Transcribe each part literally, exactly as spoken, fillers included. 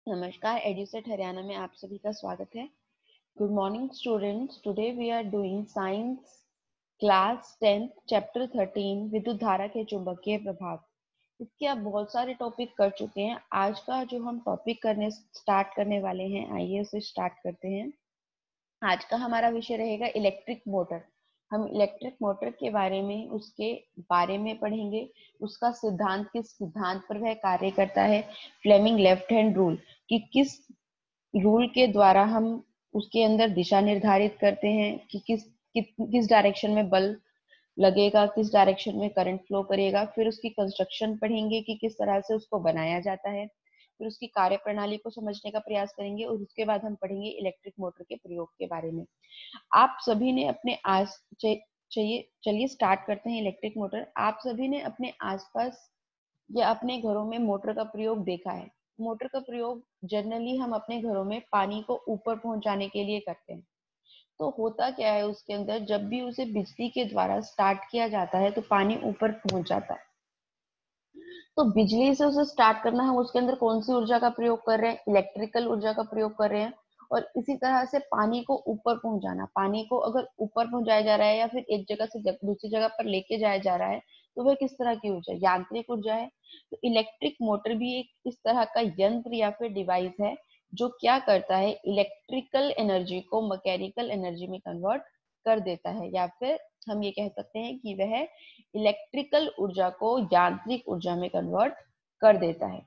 नमस्कार, एडुसेट हरियाणा में आप सभी का स्वागत है। Good morning students, today we are doing science class tenth chapter thirteen विद्युत धारा के चुंबकीय प्रभाव। इसके आप बहुत सारे टॉपिक कर चुके हैं। आज का जो हम टॉपिक करने स्टार्ट करने वाले हैं, आइए उसे स्टार्ट करते हैं। आज का हमारा विषय रहेगा इलेक्ट्रिक मोटर। हम इलेक्ट्रिक मोटर के बारे में उसके बारे में पढ़ेंगे, उसका सिद्धांत, किस सिद्धांत पर वह कार्य करता है, फ्लेमिंग लेफ्ट हैंड रूल कि किस रूल के द्वारा हम उसके अंदर दिशा निर्धारित करते हैं कि किस कि, किस डायरेक्शन में बल्ब लगेगा, किस डायरेक्शन में करंट फ्लो करेगा। फिर उसकी कंस्ट्रक्शन पढ़ेंगे कि किस तरह से उसको बनाया जाता है। फिर उसकी कार्य प्रणाली को समझने का प्रयास करेंगे और उसके बाद हम पढ़ेंगे इलेक्ट्रिक मोटर के प्रयोग के बारे में। आप सभी ने अपने आस चाहिए चलिए स्टार्ट करते हैं। इलेक्ट्रिक मोटर, आप सभी ने अपने आसपास या अपने घरों में मोटर का प्रयोग देखा है। मोटर का प्रयोग जनरली हम अपने घरों में पानी को ऊपर पहुंचाने के लिए करते हैं। तो होता क्या है, उसके अंदर जब भी उसे बिजली के द्वारा स्टार्ट किया जाता है तो पानी ऊपर पहुंच जाता है। तो बिजली से उसे स्टार्ट करना, हम उसके अंदर कौन सी ऊर्जा का प्रयोग कर रहे हैं? इलेक्ट्रिकल ऊर्जा का प्रयोग कर रहे हैं। और इसी तरह से पानी को ऊपर पहुंचाना, पानी को अगर ऊपर पहुंचाया जा रहा है या फिर एक जगह से दूसरी जगह पर लेके जाया जा रहा है तो वह किस तरह की ऊर्जा? यांत्रिक ऊर्जा है। तो इलेक्ट्रिक मोटर भी एक इस तरह का यंत्र या फिर डिवाइस है जो क्या करता है, इलेक्ट्रिकल एनर्जी को मैकेनिकल एनर्जी में कन्वर्ट कर देता है, या फिर हम ये कह सकते हैं कि वह इलेक्ट्रिकल ऊर्जा को यांत्रिक ऊर्जा में कन्वर्ट कर देता है।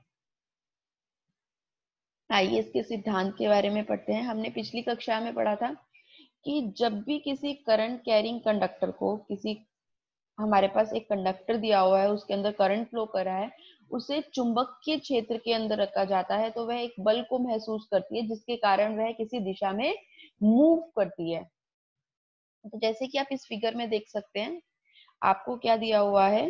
आइए इसके सिद्धांत के बारे में पढ़ते हैं। हमने पिछली कक्षा में पढ़ा था कि जब भी किसी करंट कैरिंग कंडक्टर को, किसी हमारे पास एक कंडक्टर दिया हुआ है, उसके अंदर करंट फ्लो कर रहा है, उसे चुंबकीय क्षेत्र के अंदर रखा जाता है तो वह एक बल को महसूस करती है जिसके कारण वह किसी दिशा में मूव करती है। तो जैसे कि आप इस फिगर में देख सकते हैं, आपको क्या दिया हुआ है,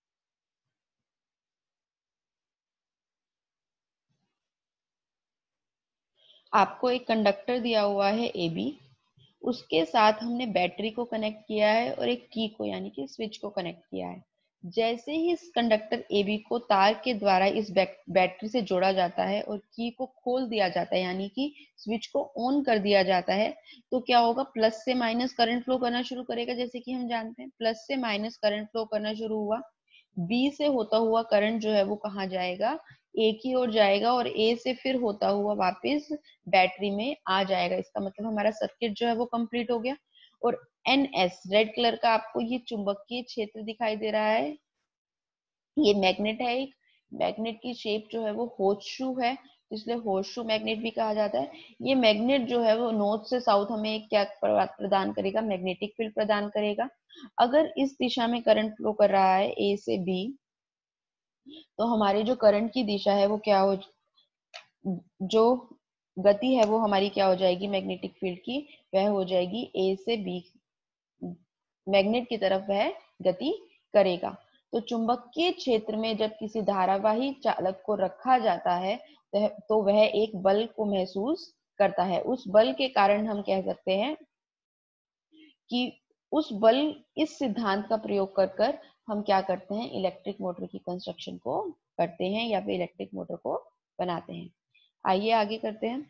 आपको एक कंडक्टर दिया हुआ है ए बी, उसके साथ हमने बैटरी को कनेक्ट किया है और एक की को यानी कि स्विच को कनेक्ट किया है। जैसे ही इस कंडक्टर ए बी को तार के द्वारा इस बैटरी से जोड़ा जाता है और की को खोल दिया जाता है यानी कि स्विच को ऑन कर दिया जाता है, तो क्या होगा, प्लस से माइनस करंट फ्लो करना शुरू करेगा। जैसे कि हम जानते हैं प्लस से माइनस करंट फ्लो करना शुरू हुआ, बी से होता हुआ करंट जो है वो कहाँ जाएगा, ए की ओर जाएगा और ए से फिर होता हुआ वापस बैटरी में आ जाएगा। इसका मतलब हमारा सर्किट जो है वो कंप्लीट हो गया। और एन एस रेड कलर का आपको ये चुंबकीय क्षेत्र दिखाई दे रहा है, ये मैग्नेट है। एक मैग्नेट की शेप जो है वो होर्सशू है, इसलिए होर्सशू मैग्नेट भी कहा जाता है। ये मैग्नेट जो है वो नॉर्थ से साउथ हमें एक क्या प्रदान करेगा, मैग्नेटिक फील्ड प्रदान करेगा। अगर इस दिशा में करंट फ्लो कर रहा है ए से बी, तो हमारी जो करंट की दिशा है वो क्या हो, जो गति है वो हमारी क्या हो जाएगी, मैग्नेटिक फील्ड की, वह हो जाएगी ए से बी, मैग्नेट की तरफ वह गति करेगा। तो चुंबकीय क्षेत्र में जब किसी धारावाही चालक को रखा जाता है तो वह एक बल को महसूस करता है। उस बल के कारण हम कह सकते हैं कि उस बल इस सिद्धांत का प्रयोग कर कर हम क्या करते हैं, इलेक्ट्रिक मोटर की कंस्ट्रक्शन को करते हैं या फिर इलेक्ट्रिक मोटर को बनाते हैं। आइए आगे करते हैं।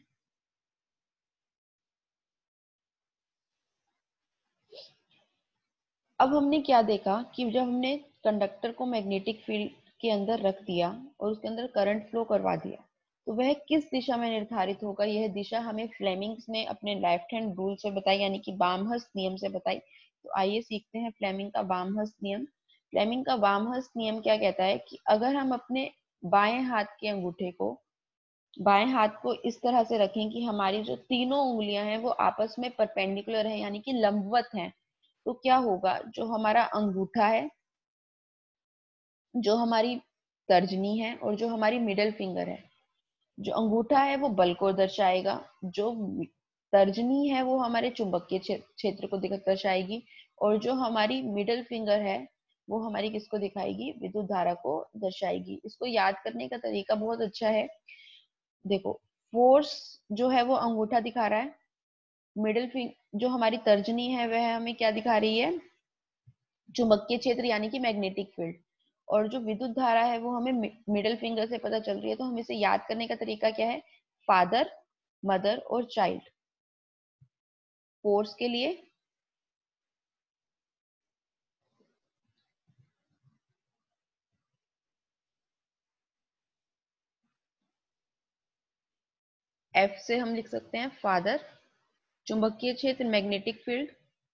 अब हमने क्या देखा कि जब हमने कंडक्टर को मैग्नेटिक फील्ड के अंदर रख दिया और उसके अंदर करंट फ्लो करवा दिया, तो वह किस दिशा में निर्धारित होगा, यह दिशा हमें फ्लेमिंग्स ने अपने लेफ्ट हैंड रूल से बताई यानी कि बामहस्त नियम से बताई। तो आइए सीखते हैं फ्लेमिंग का बामहस्त नियम। फ्लेमिंग का बामहस्त नियम क्या कहता है कि अगर हम अपने बाएं हाथ के अंगूठे को, बाएं हाथ को इस तरह से रखें कि हमारी जो तीनों उंगलियां हैं वो आपस में परपेंडिकुलर है यानी कि लंबवत हैं, तो क्या होगा, जो हमारा अंगूठा है, जो हमारी तर्जनी है और जो हमारी मिडल फिंगर है, जो अंगूठा है वो बल को दर्शाएगा, जो तर्जनी है वो हमारे चुंबकीय क्षेत्र को दर्शाएगी, और जो हमारी मिडल फिंगर है वो हमारी किसको दिखाएगी, विद्युत धारा को दर्शाएगी। इसको याद करने का तरीका बहुत अच्छा है। देखो, फोर्स जो है वो अंगूठा दिखा रहा है, मिडिल फिंगर जो हमारी तर्जनी है वह हमें क्या दिखा रही है, चुंबकीय क्षेत्र यानी कि मैग्नेटिक फील्ड, और जो विद्युत धारा है वो हमें मिडिल फिंगर से पता चल रही है। तो हमें इसे याद करने का तरीका क्या है, फादर, मदर और चाइल्ड। फोर्स के लिए एफ से हम लिख सकते हैं फादर। चुंबकीय क्षेत्र मैग्नेटिक फील्ड,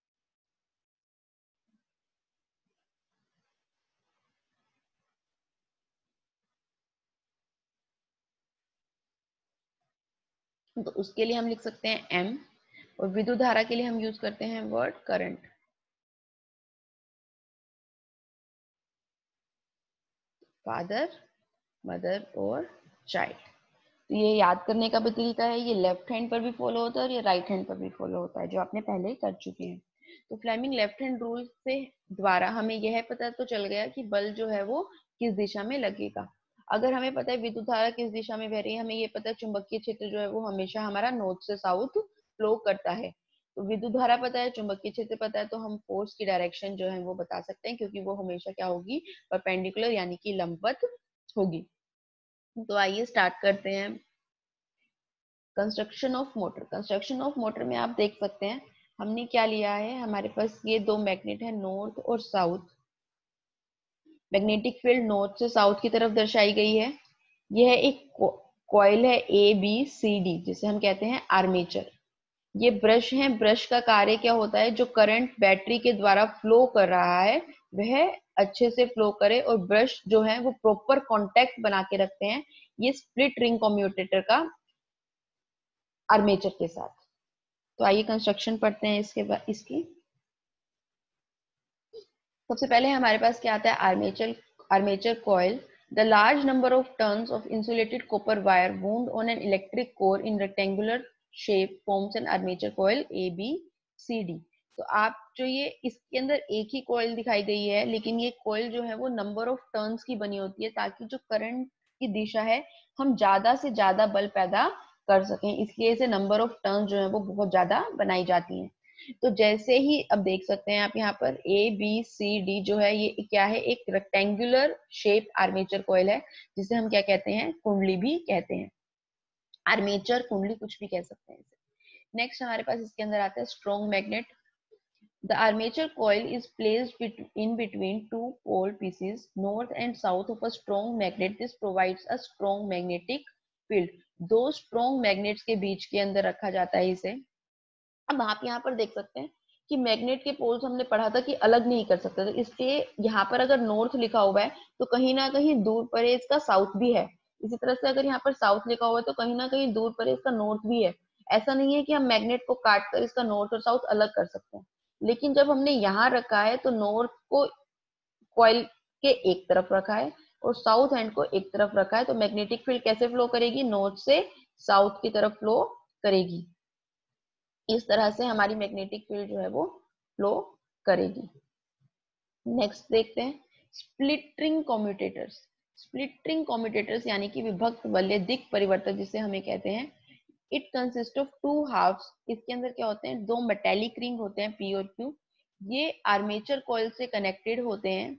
तो उसके लिए हम लिख सकते हैं एम। और विद्युत धारा के लिए हम यूज करते हैं वर्ड करंट। फादर, मदर और चाइल्ड। तो ये याद करने का भी तरीका है, ये लेफ्ट हैंड पर भी फॉलो होता है और ये राइट हैंड पर भी फॉलो होता है, जो आपने पहले ही कर चुके हैं। तो फ्लेमिंग लेफ्ट हैंड रूल से द्वारा हमें यह पता तो चल गया कि बल जो है वो किस दिशा में लगेगा। अगर हमें पता है विद्युत धारा किस दिशा में बह रही है, हमें ये पता है चुंबकीय क्षेत्र जो है वो हमेशा हमारा नॉर्थ से साउथ फ्लो करता है। तो विद्युत धारा पता है, चुंबकीय क्षेत्र पता है, तो हम फोर्स की डायरेक्शन जो है वो बता सकते हैं, क्योंकि वो हमेशा क्या होगी, परपेंडिकुलर यानी कि लंबवत होगी। तो आइए स्टार्ट करते हैं construction of motor. Construction of motor में आप देख सकते हैं हमने क्या लिया है, हमारे पास ये दो मैग्नेट है नॉर्थ और साउथ। मैग्नेटिक फील्ड नॉर्थ से साउथ की तरफ दर्शाई गई है। यह एक कॉइल है ए बी सी डी, जिसे हम कहते हैं आर्मेचर। ये ब्रश है, ब्रश का कार्य क्या होता है, जो करंट बैटरी के द्वारा फ्लो कर रहा है वह अच्छे से फ्लो करे और ब्रश जो है वो प्रॉपर कांटेक्ट बना के रखते हैं ये स्प्लिट रिंग कम्यूटेटर का आर्मेचर के साथ। तो आइए कंस्ट्रक्शन पढ़ते हैं इसके बाद इसकी। सबसे पहले हमारे पास क्या आता है, armature armature coil. The large number of turns of insulated copper wire wound on an electric core in rectangular shape forms an armature coil A B C D. तो आप जो ये इसके अंदर एक ही कॉइल दिखाई गई है, लेकिन ये कॉइल जो है वो नंबर ऑफ टर्न्स की बनी होती है, ताकि जो करंट की दिशा है हम ज्यादा से ज्यादा बल पैदा कर सकें, इसलिए इसे नंबर ऑफ टर्न्स जो है वो बहुत ज्यादा बनाई जाती हैं। तो जैसे ही अब देख सकते हैं आप यहाँ पर ए बी सी डी जो है ये क्या है, एक रेक्टेंगुलर शेप आर्मेचर कॉइल है, जिसे हम क्या कहते हैं, कुंडली भी कहते हैं। आर्मेचर कुंडली कुछ भी कह सकते हैं इसे। नेक्स्ट हमारे पास इसके अंदर आता है strong magnet. The armature coil is placed bet in between two pole pieces north and south of a strong magnet. This provides a strong magnetic field. दो strong magnets के बीच के अंदर रखा जाता है इसे। अब आप यहाँ पर देख सकते हैं कि मैग्नेट के पोल्स हमने पढ़ा था कि अलग नहीं कर सकते, तो इसके यहाँ पर अगर नॉर्थ लिखा हुआ है तो कहीं ना कहीं दूर पर इसका साउथ भी है। इसी तरह से अगर यहाँ पर साउथ लिखा हुआ है तो कहीं ना कहीं दूर पर इसका नॉर्थ भी है। ऐसा नहीं है कि हम मैग्नेट को काट कर इसका नॉर्थ और साउथ अलग कर सकते हैं, लेकिन जब हमने यहाँ रखा है तो नॉर्थ को कॉइल के एक तरफ रखा है और साउथ एंड को एक तरफ रखा है, तो मैग्नेटिक फील्ड कैसे फ्लो करेगी, नॉर्थ से साउथ की तरफ फ्लो करेगी। इस तरह से हमारी मैग्नेटिक फील्ड जो है वो फ्लो करेगी। नेक्स्ट देखते हैं स्प्लिटरिंग कम्यूटेटर्स। स्प्लिटरिंग कम्यूटेटर्स यानी कि विभक्त बल्य दिक् परिवर्तक जिसे हमें कहते हैं। It consist of two halfs. इसके अंदर क्या होते हैं, दो मेटेलिक रिंग होते हैं पी और क्यू। ये आर्मेचर कॉइल से कनेक्टेड होते हैं।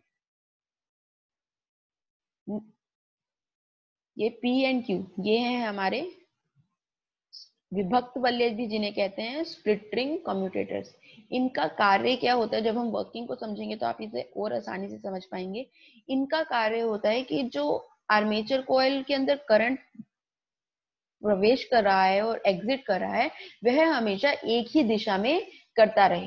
ये पी एंड क्यू ये हैं हमारे विभक्त बल्य भी जिन्हें कहते हैं स्प्लिटरिंग कम्यूटेटर्स। इनका कार्य क्या होता है, जब हम वर्किंग को समझेंगे तो आप इसे और आसानी से समझ पाएंगे। इनका कार्य होता है कि जो आर्मेचर कॉइल के अंदर करंट प्रवेश कर रहा है और एग्जिट कर रहा है वह हमेशा एक ही दिशा में करता रहे।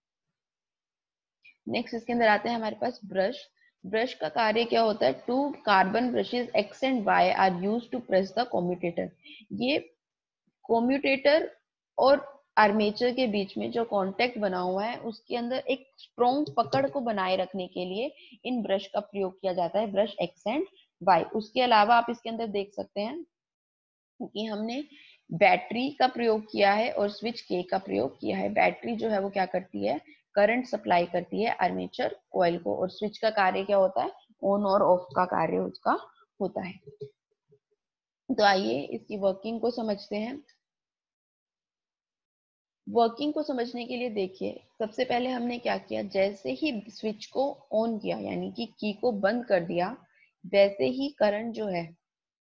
नेक्स्ट इसके अंदर आते हैं हमारे पास ब्रश। ब्रश का कार्य क्या होता है, two carbon brushes X and Y are used to press the commutator. ये कम्यूटेटर और आर्मेचर के बीच में जो कांटेक्ट बना हुआ है उसके अंदर एक स्ट्रॉन्ग पकड़ को बनाए रखने के लिए इन ब्रश का प्रयोग किया जाता है, ब्रश एक्स एंड वाई। उसके अलावा आप इसके अंदर देख सकते हैं कि हमने बैटरी का प्रयोग किया है और स्विच के का प्रयोग किया है। बैटरी जो है वो क्या करती है, करंट सप्लाई करती है आर्मेचर कॉइल को, और स्विच का कार्य क्या होता है, ऑन और ऑफ का कार्य उसका होता है। तो आइए इसकी वर्किंग को समझते हैं। वर्किंग को समझने के लिए देखिए, सबसे पहले हमने क्या किया, जैसे ही स्विच को ऑन किया यानी कि की को बंद कर दिया, वैसे ही करंट जो है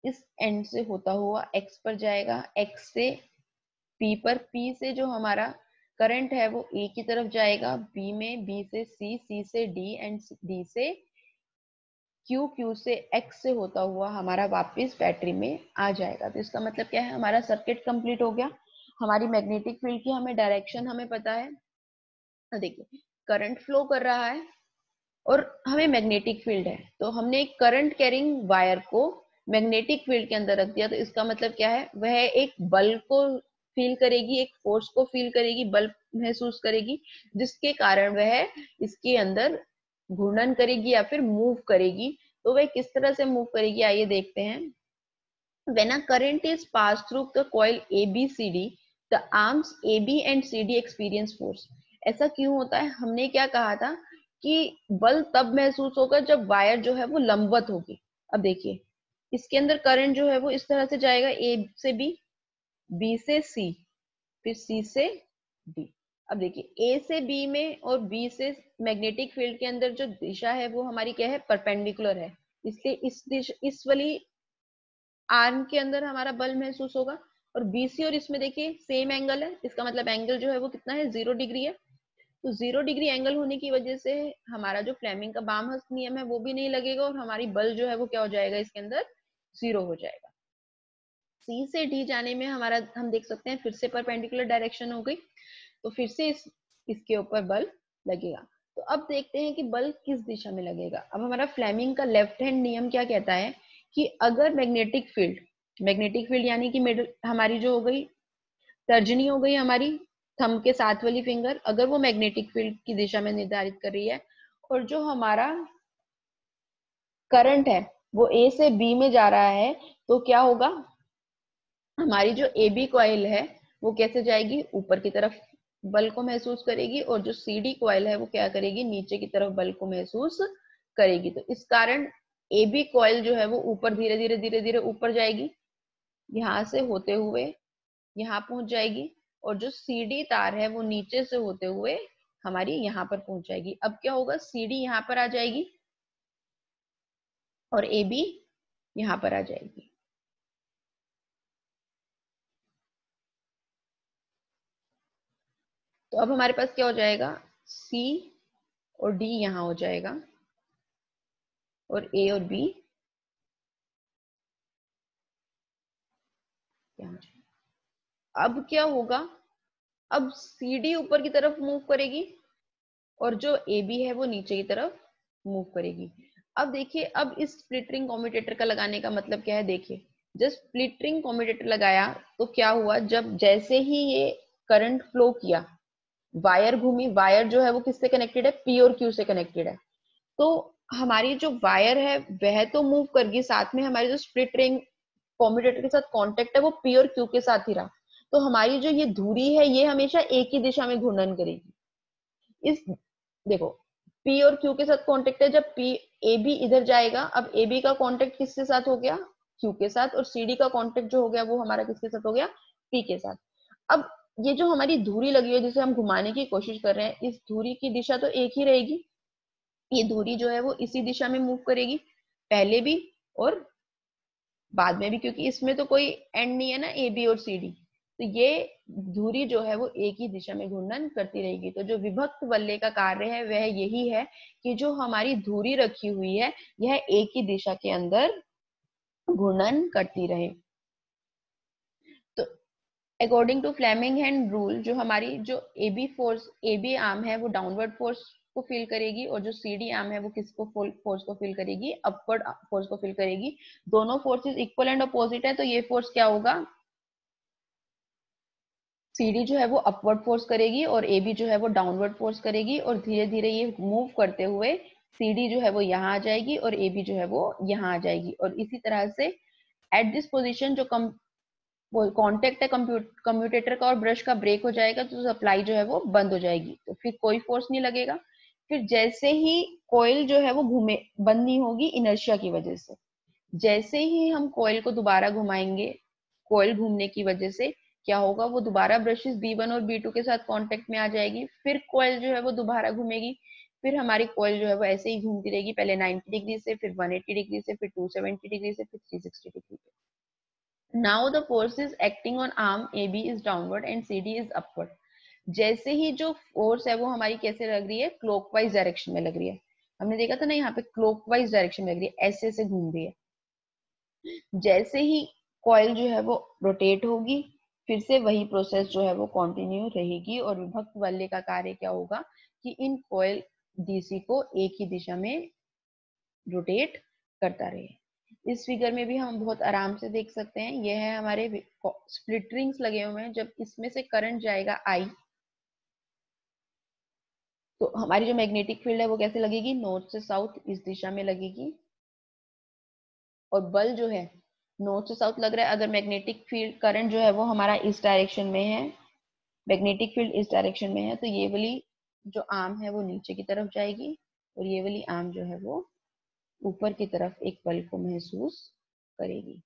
इस एंड से होता हुआ x पर जाएगा, x से p पर, p से जो हमारा करंट है वो a की तरफ जाएगा, b में, b से c, c से d एंड d से q, q से x से होता हुआ हमारा वापस बैटरी में आ जाएगा। तो इसका मतलब क्या है, हमारा सर्किट कंप्लीट हो गया। हमारी मैग्नेटिक फील्ड की हमें डायरेक्शन हमें पता है। तो देखिए करंट फ्लो कर रहा है और हमें मैग्नेटिक फील्ड है, तो हमने एक करंट कैरिंग वायर को मैग्नेटिक फील्ड के अंदर रख दिया। तो इसका मतलब क्या है, वह एक बल को फील करेगी, एक फोर्स को फील करेगी, बल महसूस करेगी, जिसके कारण वह इसके अंदर घूर्णन करेगी या फिर मूव करेगी। तो वह किस तरह से मूव करेगी, आइए देखते हैं। When a current is passed through the coil A B C D, the arms A B and C D experience force. ऐसा क्यों होता है, हमने क्या कहा था कि बल तब महसूस होगा जब वायर जो है वो लंबवत होगी। अब देखिए इसके अंदर करंट जो है वो इस तरह से जाएगा, A से B, B से C, फिर C से D। अब देखिए A से B में और B से मैग्नेटिक फील्ड के अंदर जो दिशा है वो हमारी क्या है, परपेंडिकुलर है, इसलिए इस दिशा, इस वाली आर्म के अंदर हमारा बल महसूस होगा। और बीसी और इसमें देखिए सेम एंगल है, इसका मतलब एंगल जो है वो कितना है, जीरो डिग्री है। तो जीरो डिग्री एंगल होने की वजह से हमारा जो फ्लेमिंग का बामहस्त नियम है वो भी नहीं लगेगा और हमारी बल जो है वो क्या हो जाएगा, इसके अंदर जीरो हो जाएगा। सी से डी जाने में हमारा, हम देख सकते हैं फिर से परपेंडिकुलर डायरेक्शन हो गई, तो फिर से इस इसके ऊपर बल लगेगा। तो अब देखते हैं कि बल किस दिशा में लगेगा। अब हमारा फ्लेमिंग का लेफ्ट हैंड नियम क्या कहता है कि अगर मैग्नेटिक फील्ड, मैग्नेटिक फील्ड यानी कि मिडल हमारी जो हो गई, तर्जनी हो गई हमारी थंब के साथ वाली फिंगर, अगर वो मैग्नेटिक फील्ड की दिशा में निर्धारित कर रही है और जो हमारा करंट है वो ए से बी में जा रहा है, तो क्या होगा, हमारी जो ए बी कॉइल है वो कैसे जाएगी, ऊपर की तरफ बल को महसूस करेगी, और जो सी डी कॉइल है वो क्या करेगी, नीचे की तरफ बल को महसूस करेगी। तो इस कारण ए बी कॉइल जो है वो ऊपर धीरे धीरे धीरे धीरे ऊपर जाएगी, यहाँ से होते हुए यहाँ पहुंच जाएगी, और जो सी डी तार है वो नीचे से होते हुए हमारी यहाँ पर पहुंच जाएगी। अब क्या होगा, सी डी यहाँ पर आ जाएगी और ए बी यहाँ पर आ जाएगी। तो अब हमारे पास क्या हो जाएगा, C और D यहाँ हो जाएगा और A और B यहाँ। अब क्या होगा, अब C D ऊपर की तरफ मूव करेगी और जो A B है वो नीचे की तरफ मूव करेगी। अब देखिए, अब इस स्प्लिट रिंग कम्यूटेटर का लगाने का मतलब क्या है, देखिए जब स्प्लिट रिंग कम्यूटेटर लगाया तो क्या हुआ, जब जैसे ही ये करंट फ्लो किया, वायर घूमी, वायर जो है वो किससे कनेक्टेड है, P और Q से कनेक्टेड है। तो हमारी जो वायर है वह तो मूव कर गई, साथ में हमारी जो स्प्लिट रिंग कम्यूटेटर के साथ कांटेक्ट है वो P और Q के साथ ही रहा। तो हमारी जो ये धुरी है ये हमेशा एक ही दिशा में घूर्णन करेगी। इस देखो P और Q के साथ कांटेक्ट है, जब P A B इधर जाएगा, अब A B का कांटेक्ट किसके साथ हो गया, Q के साथ, और C D का कांटेक्ट जो हो गया वो हमारा किसके साथ हो गया, P के साथ। अब ये जो हमारी धुरी लगी है जिसे हम घुमाने की कोशिश कर रहे हैं, इस धुरी की दिशा तो एक ही रहेगी, ये धुरी जो है वो इसी दिशा में मूव करेगी, पहले भी और बाद में भी, क्योंकि इसमें तो कोई एंड नहीं है ना ए बी और सी डी। तो ये धुरी जो है वो एक ही दिशा में घूर्णन करती रहेगी। तो जो विभक्त वलय का कार्य है वह यही है कि जो हमारी धुरी रखी हुई है यह एक ही दिशा के अंदर घूर्णन करती रहे। तो according to Fleming hand rule, जो हमारी जो A B force, A B arm है वो डाउनवर्ड फोर्स को फील करेगी, और जो सी डी आर्म है वो किसको फोर्स को फील करेगी, अपवर्ड फोर्स को फील करेगी। दोनों फोर्सेस इक्वल एंड अपोजिट है, तो ये फोर्स क्या होगा, सी डी जो है वो अपवर्ड फोर्स करेगी और ए बी जो है वो डाउनवर्ड फोर्स करेगी, और धीरे धीरे ये मूव करते हुए सी डी जो है वो यहाँ आ जाएगी और ए बी जो है वो यहाँ आ जाएगी। और इसी तरह से एट दिस पोजिशन जो कम कॉन्टेक्ट है कम्यूटेटर का और ब्रश का ब्रेक हो जाएगा, तो सप्लाई जो है वो बंद हो जाएगी, तो फिर कोई फोर्स नहीं लगेगा। फिर जैसे ही कॉइल जो है वो घूमे, बंद नहीं होगी इनर्शिया की वजह से, जैसे ही हम कॉइल को दोबारा घुमाएंगे, कॉइल घूमने की वजह से क्या होगा, वो दोबारा ब्रशेस बी वन और बी टू के साथ कांटेक्ट में आ जाएगी, फिर कॉइल जो है वो दोबारा घूमेगी, फिर हमारी कॉइल जो है वो ऐसे ही घूमती रहेगी, पहले नाइंटी डिग्री से, फिर वन एटी डिग्री से, फिर टू सेवेंटी डिग्री से, फिर थ्री सिक्सटी डिग्री पे। Now the force is acting on arm A B is downward and C D is upward. जैसे ही जो फोर्स है वो हमारी कैसे लग रही है, क्लॉकवाइज डायरेक्शन में लग रही है। हमने देखा था ना यहाँ पे क्लॉकवाइज डायरेक्शन में लग रही है, ऐसे ऐसे घूम रही है। जैसे ही कॉइल जो है वो रोटेट होगी, फिर से वही प्रोसेस जो है वो कंटिन्यू रहेगी और विभक्त बल्ले का कार्य क्या होगा कि इन कॉइल डीसी को एक ही दिशा में रोटेट करता रहे। इस फिगर में भी हम बहुत आराम से देख सकते हैं, यह है हमारे स्प्लिट रिंग्स लगे हुए हैं। जब इसमें से करंट जाएगा आई, तो हमारी जो मैग्नेटिक फील्ड है वो कैसे लगेगी, नॉर्थ से साउथ इस दिशा में लगेगी। और बल जो है नॉर्थ से साउथ लग रहा है। अगर मैग्नेटिक फील्ड करंट जो है वो हमारा इस डायरेक्शन में है, मैग्नेटिक फील्ड इस डायरेक्शन में है, तो ये वाली जो आर्म है वो नीचे की तरफ जाएगी और ये वाली आर्म जो है वो ऊपर की तरफ एक बल को महसूस करेगी।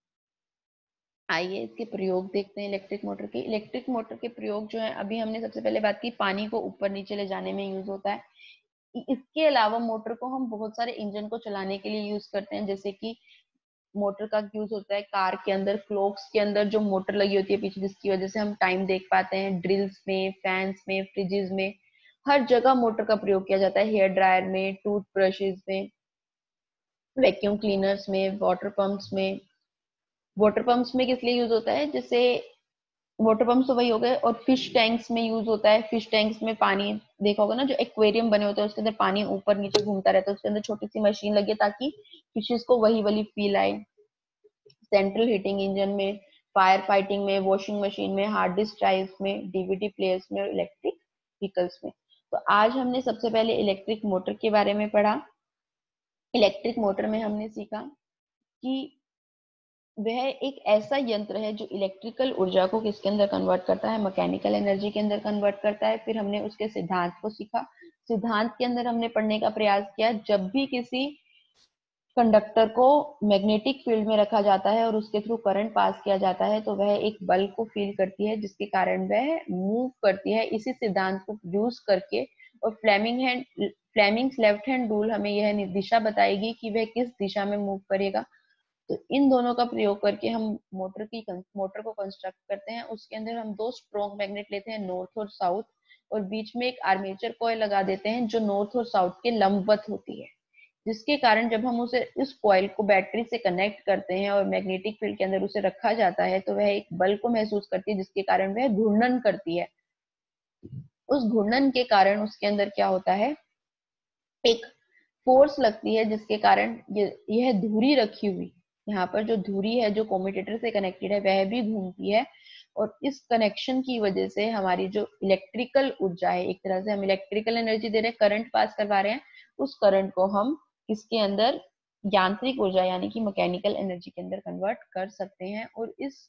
आइए इसके प्रयोग देखते हैं इलेक्ट्रिक मोटर के। इलेक्ट्रिक मोटर के प्रयोग जो है, अभी हमने सबसे पहले बात की पानी को ऊपर नीचे ले जाने में यूज होता है। इसके अलावा मोटर को हम बहुत सारे इंजन को चलाने के लिए यूज करते हैं। जैसे कि मोटर का यूज होता है कार के अंदर, क्लॉक्स के अंदर जो मोटर लगी होती है पीछे, जिसकी वजह से हम टाइम देख पाते हैं, ड्रिल्स में, फैंस में, फ्रिजेस में, हर जगह मोटर का प्रयोग किया जाता है। हेयर ड्रायर में, टूथ ब्रशेस में, वैक्यूम क्लीनर्स में, वाटर पंप्स में। वाटर पंप्स में किस लिए यूज होता है, जैसे वाटर पंप्स तो वही हो गए, और फिश टैंक्स में यूज होता है। फिश टैंक्स में पानी देखा होगा ना, जो एक्वेरियम बने होते हैं उसके अंदर पानी ऊपर नीचे घूमता रहता है, उसके अंदर छोटी सी मशीन लगी है ताकि फिशेस को वही वाली फील आए। सेंट्रल हीटिंग इंजन में, फायर फाइटिंग में, वॉशिंग मशीन में, हार्ड डिस्क ड्राइव में, डीवीडी प्लेयर्स में, इलेक्ट्रिक व्हीकल्स में। तो आज हमने सबसे पहले इलेक्ट्रिक मोटर के बारे में पढ़ा। इलेक्ट्रिक मोटर में हमने सीखा कि वह एक ऐसा यंत्र है जो इलेक्ट्रिकल ऊर्जा को किसके अंदर कन्वर्ट करता है, मैकेनिकल एनर्जी के अंदर कन्वर्ट करता है। फिर हमने उसके सिद्धांत को सीखा। सिद्धांत के अंदर हमने पढ़ने का प्रयास किया, जब भी किसी कंडक्टर को मैग्नेटिक फील्ड में रखा जाता है और उसके थ्रू करंट पास किया जाता है, तो वह एक बल को फील करती है जिसके कारण वह मूव करती है। इसी सिद्धांत को यूज करके, और Fleming hand Fleming's left hand rule हमें यह दिशा बताएगी कि वह किस दिशा में मूव करेगा। तो इन दोनों का प्रयोग करके हम मोटर की मोटर को कंस्ट्रक्ट करते हैं। उसके अंदर हम दो स्ट्रॉन्ग मैग्नेट लेते हैं, नॉर्थ और साउथ, और बीच में एक आर्मेचर कॉइल लगा देते हैं जो नॉर्थ और साउथ के लंबवत होती है, जिसके कारण जब हम उसे इस कॉइल को बैटरी से कनेक्ट करते हैं और मैग्नेटिक फील्ड के अंदर उसे रखा जाता है, तो वह एक बल को महसूस करती है जिसके कारण वह घूर्णन करती है। उस घूर्णन के कारण उसके अंदर क्या होता है, एक फोर्स लगती है जिसके कारण ये यह धुरी रखी हुई, यहाँ पर जो धुरी है जो कम्यूटेटर से कनेक्टेड है वह भी घूमती है। और इस कनेक्शन की वजह से हमारी जो इलेक्ट्रिकल ऊर्जा है, एक तरह से हम इलेक्ट्रिकल एनर्जी दे रहे हैं, करंट पास करवा रहे हैं, उस करंट को हम किसके अंदर, यांत्रिक ऊर्जा यानी कि मैकेनिकल एनर्जी के अंदर कन्वर्ट कर सकते हैं। और इस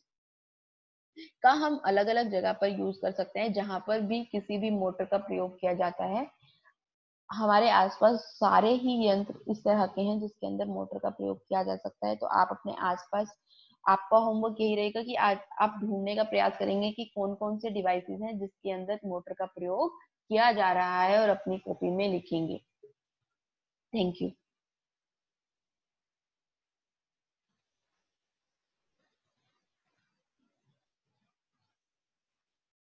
का हम अलग अलग जगह पर यूज कर सकते हैं। जहां पर भी किसी भी मोटर का प्रयोग किया जाता है, हमारे आसपास सारे ही यंत्र इस तरह के हैं जिसके अंदर मोटर का प्रयोग किया जा सकता है। तो आप अपने आसपास, आपका होमवर्क यही रहेगा कि आज आप ढूंढने का प्रयास करेंगे कि कौन कौन से डिवाइसेस हैं जिसके अंदर मोटर का प्रयोग किया जा रहा है, और अपनी कॉपी में लिखेंगे। Thank you.